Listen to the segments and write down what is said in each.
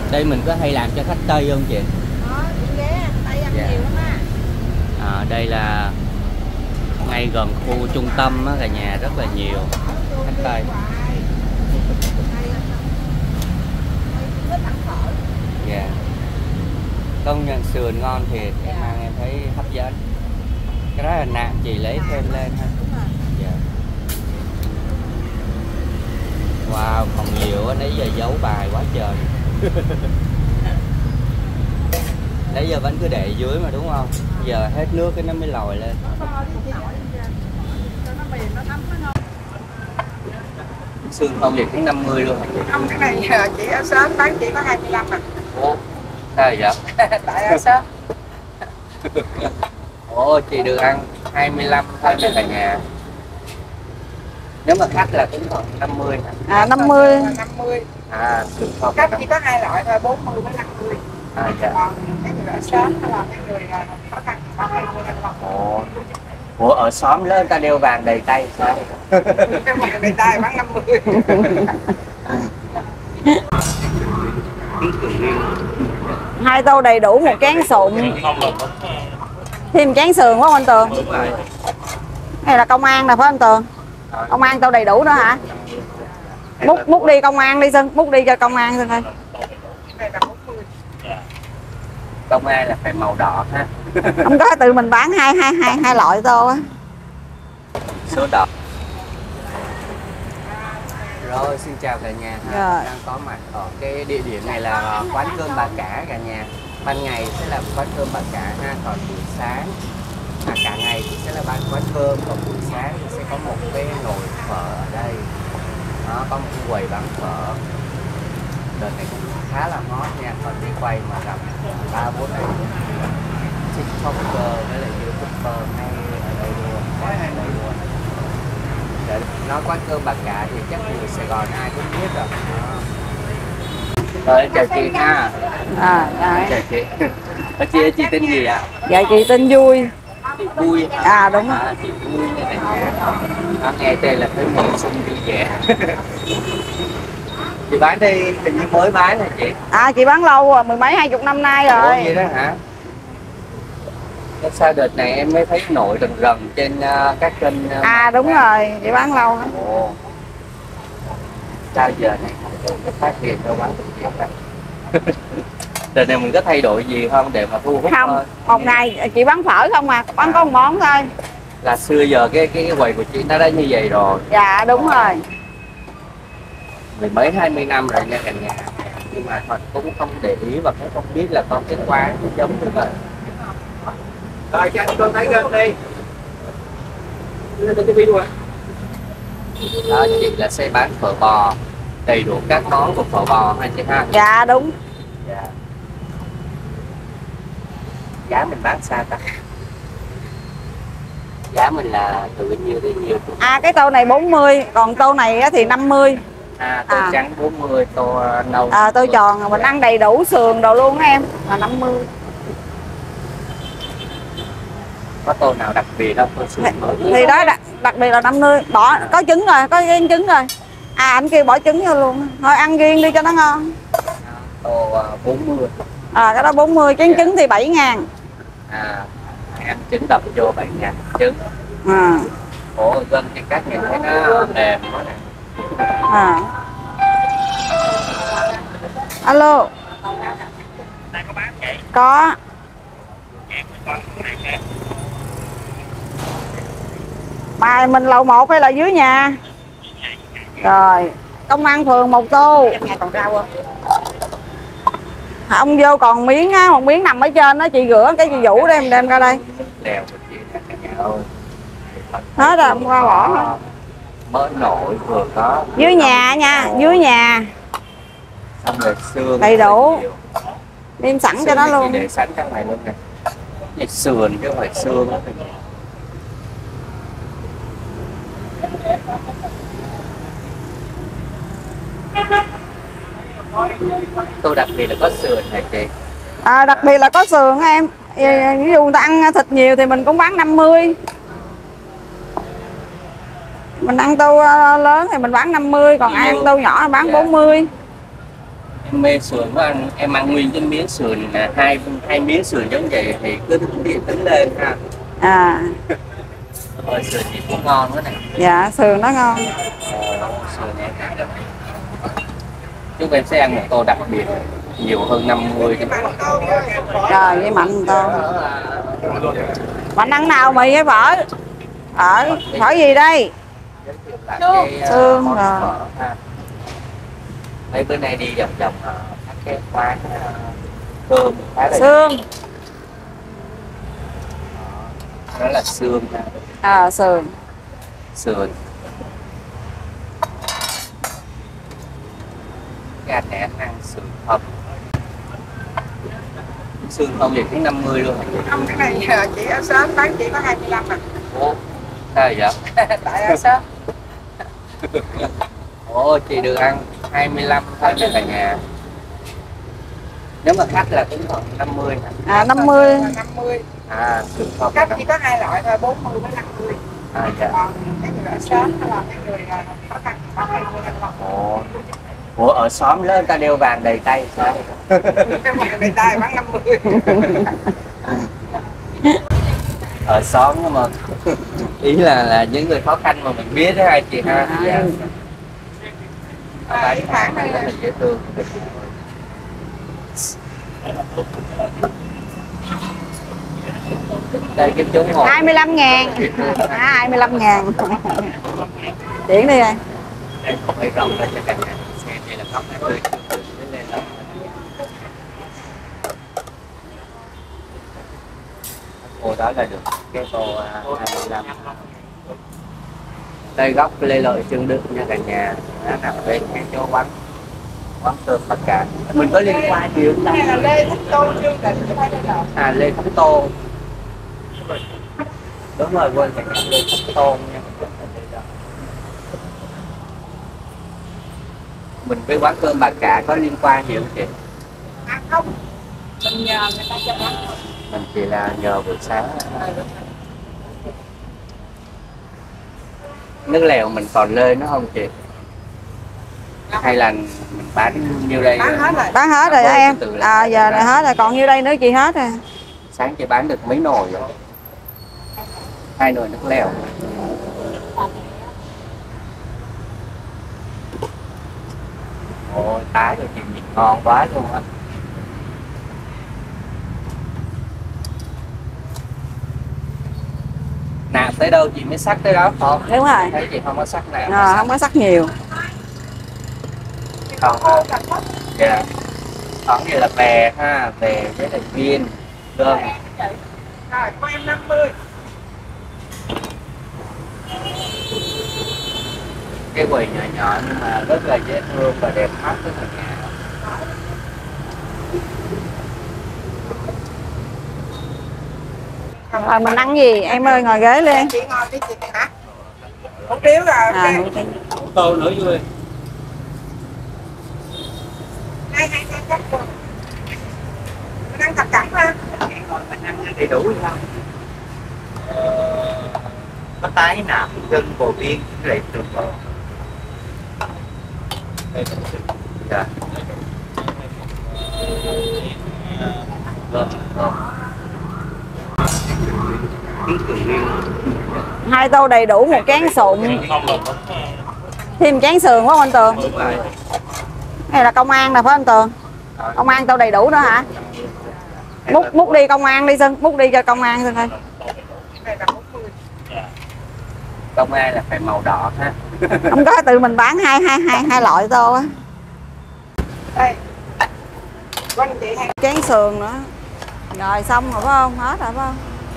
Đây mình có hay làm cho khách Tây không chị? Chị ghé Tây ăn nhiều lắm á. Đây là ngay gần khu trung tâm á, cả nhà rất là nhiều khách Tây. Dạ. Công nhận sườn ngon thiệt, em ăn em thấy hấp dẫn. Cái đó là nạm chị lấy thêm lên ha. Dạ. Wow, còn nhiều á, nãy giờ giấu bài quá trời. Nãy giờ vẫn cứ để dưới mà đúng không? Giờ hết nước cái nó mới lòi lên. Xương không vậy cũng 50 luôn hả chị? Không, cái này chị ở sớm bán chỉ có 25 à. Ủa, sao vậy? Tại ở sớm. Ồ, chị được ăn 25 thôi nha cả nhà. Nếu mà khách là cũng còn 50 hả? 50. 50. Xương không. Khách chỉ có hai loại thôi, 40 với 50. Dạ. Còn cái người ở sớm hay là cái người khó khăn có 20 đồng. Ủa, ở xóm lớn ta đeo vàng đầy tay sao? Cái vàng đầy tay bán 50. Hai tô đầy đủ một chén sụn. Thêm chén sườn phải không anh Tường? Đúng rồi. Này là công an nè phải anh Tường? Công an tô đầy đủ nữa hả? Múc đi công an đi Xuân, múc đi cho công an Xuân ơi. Công an là phải màu đỏ ha. Không có, tự mình bán hai loại tô á. Số đỏ. Rồi, xin chào cả nhà ha. Đang có mặt ở cái địa điểm này là quán cơm Bà Cả cả nhà. Ban ngày sẽ là quán cơm Bà Cả ha, còn buổi sáng cả ngày thì sẽ là bán quán cơm, còn buổi sáng thì sẽ có một cái nồi phở ở đây. Đó, có một cái quầy bán phở. Đợt này cũng khá là hot nha, còn đi quay mà gặp 3-4 anh TikToker với lại YouTuber ngay ở đây luôn, ở đây luôn. Để nói quán cơm Bà Cả thì chắc người Sài Gòn ai cũng biết rồi. Rồi, chào chị ha. Chào chị. Chị tên gì ạ? Dạ chị tên Vui. Chị Vui. Đúng rồi. Chị Vui nha cả nhà. Nghe tên là thấy mùa xuân vui vẻ. Chị bán đây hình như mới bán hả chị? Chị bán lâu rồi, 10 mấy 20 năm nay rồi. Ủa vậy đó hả? Sao đợt này em mới thấy nổi rần rần trên các kênh. Đúng rồi, chị bán lâu hả? Ồ. Sao giờ này không có phát hiện đâu bán được gì hết. Đợt này mình có thay đổi gì không để mà thu hút? Không, một ngày chị bán phở không à, bán có một món thôi. Là xưa giờ cái quầy của chị nó đã như vậy rồi. Dạ đúng rồi. Mười mấy 20 năm rồi nha cả nhà. Nhưng mà Thuận cũng không để ý và cũng không biết là có cái quán giống như vậy. Rồi cho anh con thấy gần đi. Đó, chị là sẽ bán phở bò, đầy đủ các món của phở bò ha chị ha? Dạ đúng. Dạ. Giá mình bán sao ta? Giá mình là từ nhiêu đến nhiêu? Cái tô này 40, còn tô này thì 50. Tô trắng 40, tô nâu. Tô tròn mình ăn đầy đủ sườn đồ luôn á em, là 50. Có tô nào đặc biệt không? Thì đó đặc biệt là 50, bỏ có trứng rồi, có cái trứng rồi. Anh kêu bỏ trứng vô luôn. Thôi ăn riêng đi cho nó ngon. Tô 40. Cái đó 40, chén trứng thì 7.000. Ăn trứng đập vô 7.000 trứng. Ủa dân thì các nhìn thấy nó mềm quá nè. Alo. Có. Mà mình lầu 1 hay là dưới nhà? Rồi, công an phường 1 tô. Còn rau không? Ông vô còn miếng á, một miếng nằm ở trên đó, chị rửa cái chị vũ đem ra đây. Lèo của chị nè cả nhà ơi. Hết rồi, hôm qua bỏ thôi. Mới nổi vừa có. Dưới nhà nha, dưới nhà. Xong rồi xương. Đầy đủ. Đem sẵn cho nó luôn. Để sẵn trong này luôn nè. Cái sườn chứ không phải xương đó. Tôi đặc biệt là có sườn hả chị? Đặc biệt là có sườn em. Ví dụ người ta ăn thịt nhiều thì mình cũng bán 50. Mình ăn tô lớn thì mình bán 50, còn ai ăn tô nhỏ thì bán 40. Em mê sườn của anh, em ăn nguyên cái miếng sườn là hai miếng sườn giống vậy thì cứ tính lên ha. À. Ôi, sườn gì cũng ngon quá này. Dạ sườn nó ngon. Sườn em chúng em sẽ ăn một tô đặc biệt nhiều hơn 50 chứ. Rồi với mạnh tô. Mạnh ăn nào mì hay phở? Phở gì đây? Xương rồi. Mấy bữa nay đi vòng vòng các cái quán cơm khá là Xương. đó là xương. Sườn. Sườn. Cái anh này anh ăn sườn không? Sườn không thì cũng 50 luôn. Không, cái này giờ chị ở sớm bán chỉ có 25 à. Ủa, sao vậy? Tại ở sớm. Ồ, chị được ăn 25 thôi cho cả nhà. Nếu mà khách là cũng còn 50 hả? 50. 50. Sườn không. Khách chỉ có hai loại thôi, 40 với 50. Dạ. Còn cái người ở sớm hay là cái người khó khăn có 20 25. Ủa, ở xóm lớn người ta đeo vàng đầy tay sao? Cái người ta bán 50. Ở xóm mà ý là những người khó khăn mà mình biết đó hai chị ha. Dạ. Bán hàng này rất là dễ thương. Đây cái chú ngồi 25.000. 25.000. Chuyển đi rồi. để không phải rộng lên cho cả nhà xem đây là góc này tươi lên là cô đó là được cái tô 25. Đây góc Lê Lợi Trương Đức nha cả nhà, nó nằm bên cái chỗ quán cơm Bắc Cạn. Mình có liên quan gì không? Này là Lê Thích Tô Trương Định hay là Lê Thích Tô. Đúng rồi, quên cả nhà, Lê Thích Tôn nha. Mình với quán cơm Bà Cạ có liên quan gì không chị? không, mình nhờ người ta cho bán. Mình chỉ là nhờ buổi sáng. Nước lèo mình còn lên nó không chị? Hay là mình bán nhiêu đây? Bán hết rồi. Bán hết rồi đó em. Giờ là hết rồi, còn nhiêu đây nữa chị hết rồi. Sáng chị bán được mấy nồi rồi? 2 nồi nước lèo. Ôi, tái rồi chị nhìn ngon quá luôn á. Nạp tới đâu chị mới sắc tới đó không? Đúng rồi. Thấy chị không có sắc nào. Không có sắc nhiều. Còn dạ. Còn như là bè ha, bè với lại viên cơm. Rồi, của em 50. Cái quầy nhỏ nhỏ nhưng mà rất là dễ thương và đẹp mắt với cả nhà. Rồi mình ăn gì em ơi, ngồi ghế lên. Chị ngồi đi chị hả? Hủ tiếu rồi. Hủ tô nữa vui. Hai cắt rồi. Mình ăn thập cẩm ha. Mình ăn đầy đủ không? Có tái nạm, gân, bò viên, lại từ bò. Dạ. Hai tô đầy đủ, một chén sụn. Thêm chén sườn phải không anh Tường? Đúng rồi. Này là công an nè phải không anh Tường? Công an tô đầy đủ nữa hả? Múc đi công an đi Xuân, múc đi cho công an Xuân ơi. Công an là phải màu đỏ ha. Không có, tự mình bán hai loại tô á. Đây. Quanh chị hay Chén sườn nữa. Rồi xong rồi phải không? Hết rồi phải không?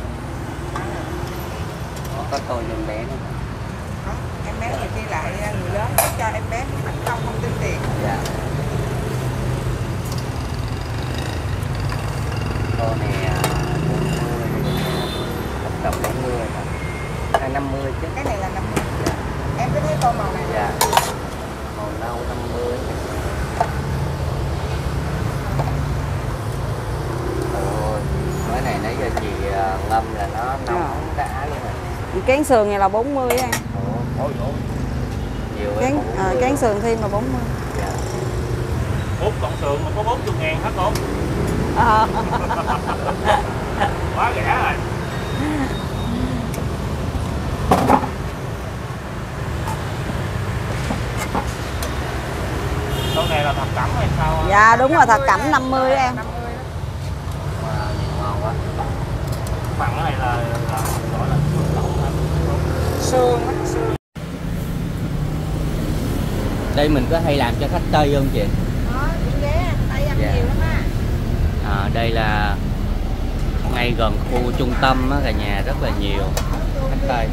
Có tô nhân bé nữa. em bé thì đi lại người lớn cho em bé không tin tiền. Dạ. Tô này 40, tổng 40, 50 chứ. Cái này là 50. Dạ. Em có thấy tô màu này? Dạ. Màu nâu 50. Ôi, cái này nãy giờ chị ngâm là nó nóng đã luôn rồi. Chén sườn này là 40 á em. Ôi, nhiều Chén sườn thêm là 40. Dạ. sườn mà có 40.000 hả cô? Ờ. Quá rẻ rồi. Con này là thập cẩm hay sao? Dạ đúng rồi, thập cẩm 50 em. Wow, nhìn ngon quá. Bằng cái này là gọi là xương lẩu hả? Sườn. Đây mình có hay làm cho khách Tây không chị? Đó, chị ghé, Tây ăn Dạ. nhiều lắm á. Đây là ngay gần khu trung tâm á, cả nhà rất là nhiều khách Tây.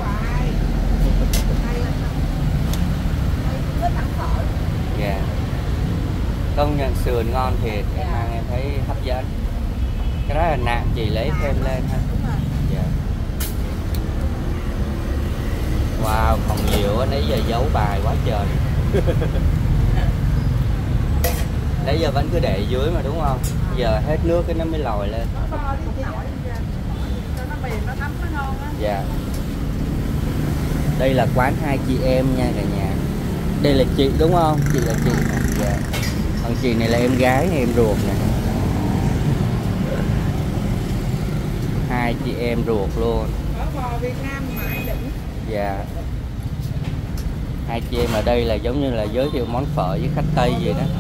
Dạ. Công nhận sườn ngon thiệt, em ăn em thấy hấp dẫn. Cái đó là nạm chị lấy thêm lên ha. Dạ. Wow, còn nhiều á, nãy giờ giấu bài quá trời. Nãy giờ vẫn cứ để dưới mà đúng không? Giờ hết nước cái nó mới lòi lên. Dạ. Đây là quán hai chị em nha cả nhà. Đây là chị đúng không? Chị là chị. Dạ. Còn chị này là em gái em ruột nè. Hai chị em ruột luôn. Phở bò Việt Nam mãi đỉnh. Dạ. Hai chị em ở đây là giống như là giới thiệu món phở với khách Tây vậy đó.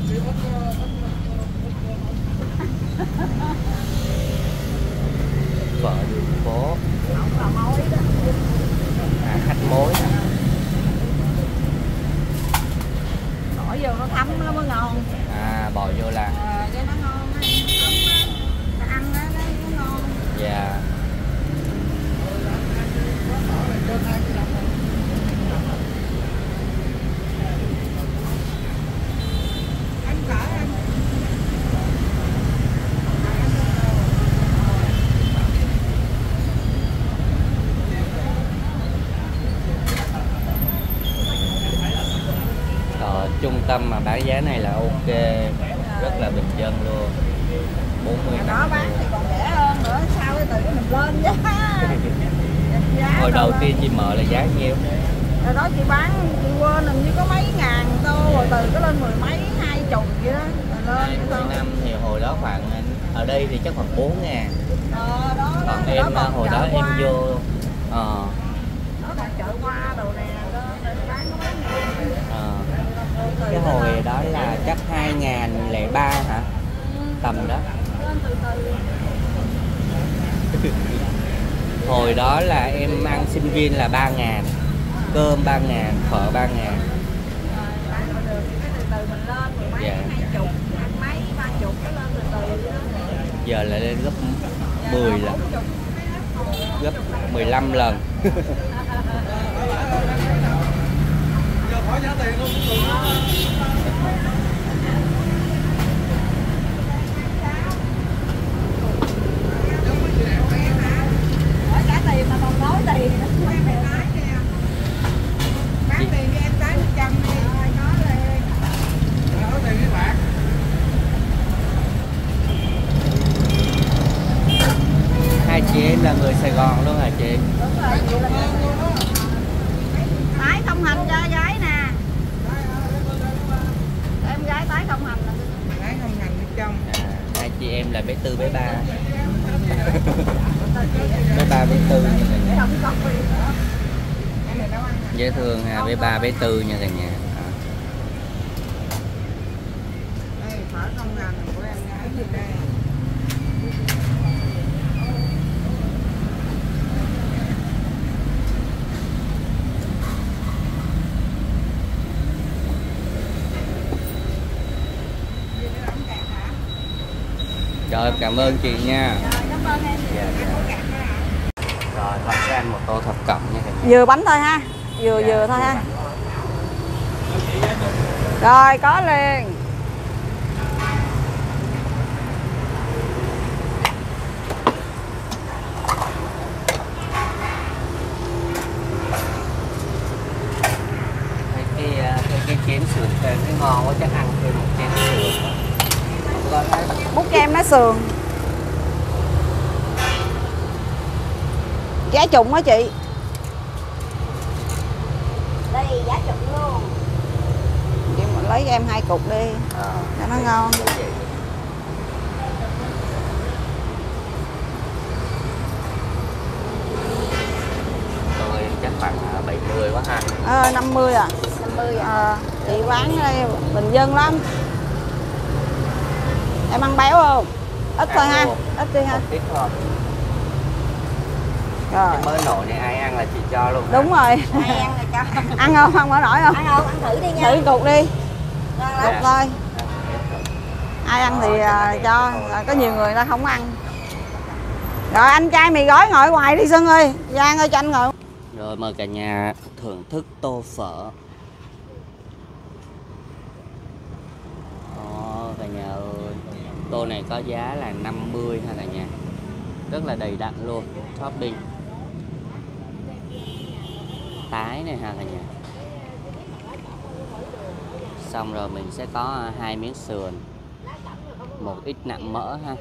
Phở đường phố. Khách mối. Bỏ vô nó thấm nó mới ngon. Bỏ vô là. Cho nó ngon á. Ăn đó nó ngon. Dạ. Ăn phở ăn. Trung tâm mà bán giá này là ok, rất là bình dân luôn. 40 Đó bán thì còn rẻ hơn nữa, sao cái từ cái mình lên giá. Hồi đầu tiên chị mở là giá nhiêu? Rồi đó chị bán, chị quên hình như có mấy ngàn tô, rồi từ cái lên mười mấy, 20 vậy đó. Rồi lên 20 năm thì hồi đó khoảng, ở đây thì chắc khoảng 4.000. Đó, Còn em đó hồi đó em vô nó còn chợ hoa đồ nè, đó bán có mấy ngàn. Cái hồi đó là chắc 2003 hả? Tầm đó. Hồi đó là em ăn sinh viên là 3.000, cơm 3.000, phở 3.000. Dạ. Giờ lại lên gấp 10 lần, gấp 15 lần. Trả tiền mà còn nói tiền. Bán tiền cho em 800 đi. Nói lên. Nói tiền với bạn. Hai chị em là người Sài Gòn luôn hả chị? Đúng rồi, chị là ngon luôn á. Tái không hành cho gái nè. Em gái tái không hành là tái không hành đi trong. Hai chị em là bé Tư bé Ba. Bé Ba bé Tư như này. Dễ thương ha, bé Ba bé Tư nha cả nhà. Đây phở không hành của em gái gì đây. Rồi em cảm ơn chị nha. Cảm ơn em. Dạ, dạ. Rồi thật cho anh một tô thập cẩm nha cả nhà. Vừa bánh thôi ha, vừa thôi ha. Rồi có liền. Cái chén sườn thêm cái ngon quá, chắc ăn thêm một chén sườn. Múc cho em nó sườn. Giá trụng á chị. Đây giá trụng luôn. lấy cho em 2 cục đi cho nó ngon. Tôi chắc khoảng 70 quá ha. 50 à? 50 à? Chị bán đây bình dân lắm. Em ăn béo không? Ít thôi ha, ít đi ha. Ít thôi. Rồi. Cái mới nổi này ai ăn là chị cho luôn. Đúng rồi. Ai ăn là cho. Ăn không? Ăn mở nổi không? Ăn không? Ăn thử đi nha. Thử cục đi. Cục Dạ. thôi. Ai ăn thì cho, có nhiều người ta không ăn. Rồi anh trai mì gói ngồi ngoài đi Xuân ơi. Giang ơi cho anh ngồi. Rồi mời cả nhà thưởng thức tô phở. Cả nhà ơi, tô này có giá là 50 ha cả nhà. Rất là đầy đặn luôn, topping. Tái này ha cả nhà. Xong rồi mình sẽ có 2 miếng sườn, một ít nạm mỡ ha.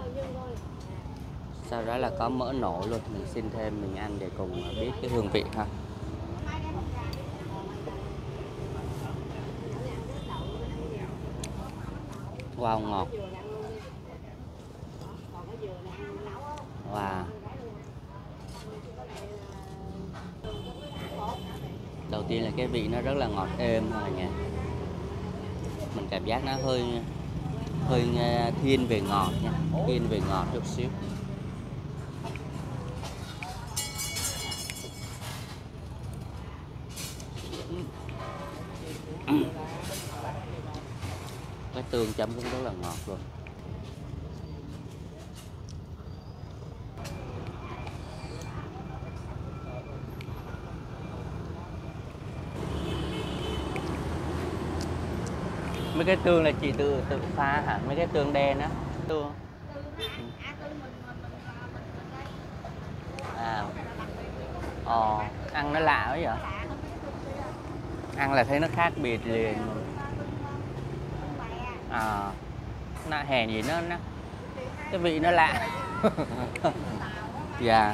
Sau đó là có mỡ nổi luôn, mình xin thêm mình ăn để cùng biết cái hương vị ha. Wow, ngọt. Wow. Đầu tiên là cái vị nó rất là ngọt êm thôi nha. Mình cảm giác nó hơi thiên về ngọt nha, thiên về ngọt chút xíu. Cái tương chấm cũng rất là ngọt luôn. Mấy cái tương là chị tự pha hả? Mấy cái tương đen á, tương. Ăn nó lạ quá vậy? Ăn là thấy nó khác biệt liền. Nó hèn gì nó cái vị nó lạ. Dạ.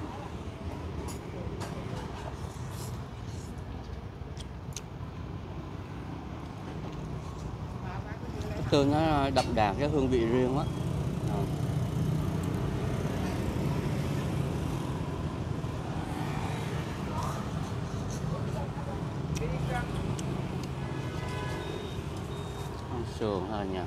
Tương nó đậm đà cái hương vị riêng á. Sườn thôi nha.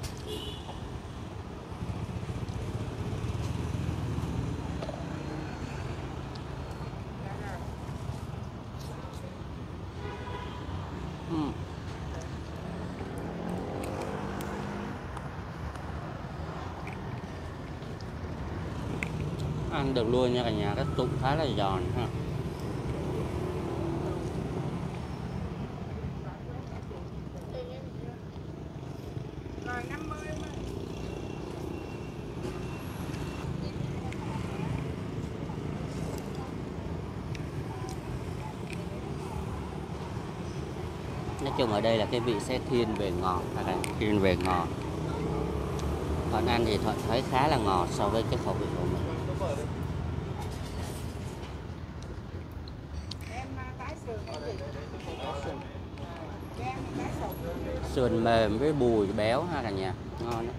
Ăn được luôn nha cả nhà, cái tụng khá là giòn ha. Nói chung ở đây là cái vị sẽ thiên về ngọt, hay là thiên về ngọt. Còn ăn thì Thuận thấy khá là ngọt so với cái khẩu vị của mình. Sườn mềm với bùi béo ha cả nhà, ngon đó.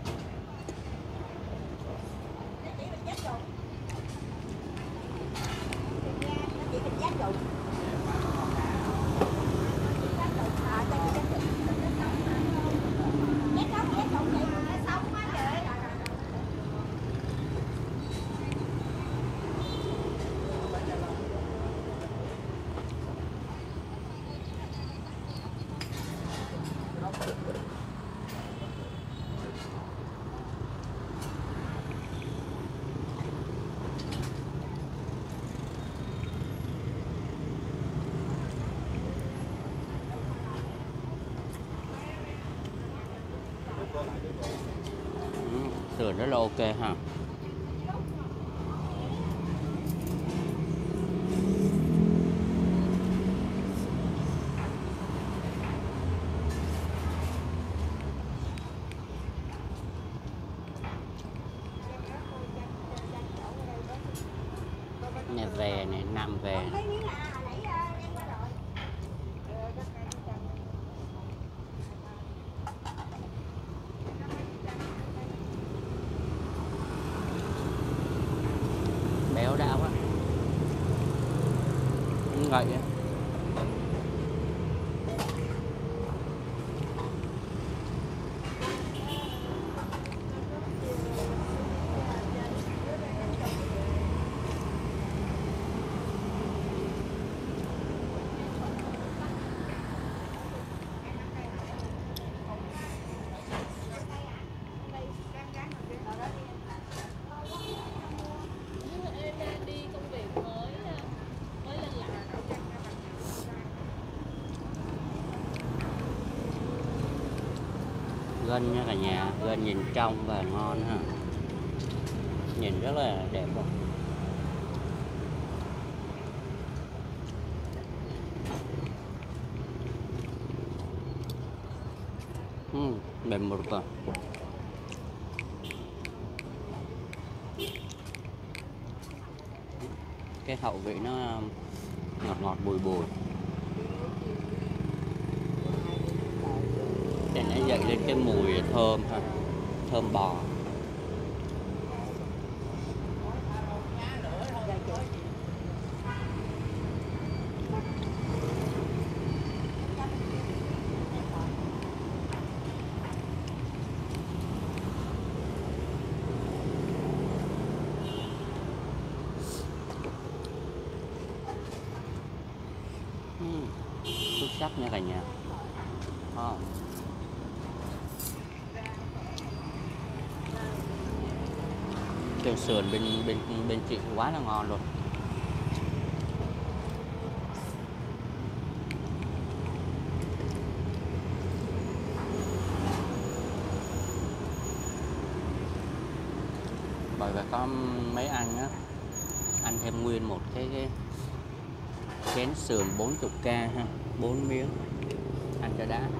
Sườn rất là ok ha. Này về này, nạm về. vậy á. Gân nha cả nhà, gân nhìn trong và ngon ha, nhìn rất là đẹp luôn. Mềm mượt à. Cái hậu vị nó ngọt ngọt bùi bùi. Để nó dậy lên cái mùi thơm ha, thơm bò. Xuất sắc nha cả nhà. Cái sườn bên chị quá là ngon luôn. Bởi vì có mấy anh á ăn thêm nguyên một cái chén sườn 40k ha, 4 miếng ăn cho đã.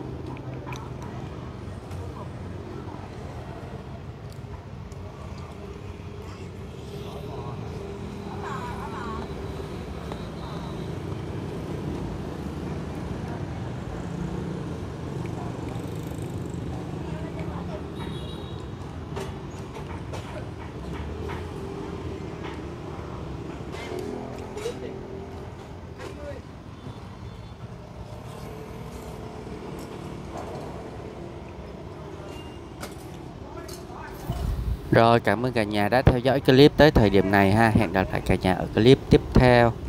Rồi, cảm ơn cả nhà đã theo dõi clip tới thời điểm này ha. Hẹn gặp lại cả nhà ở clip tiếp theo.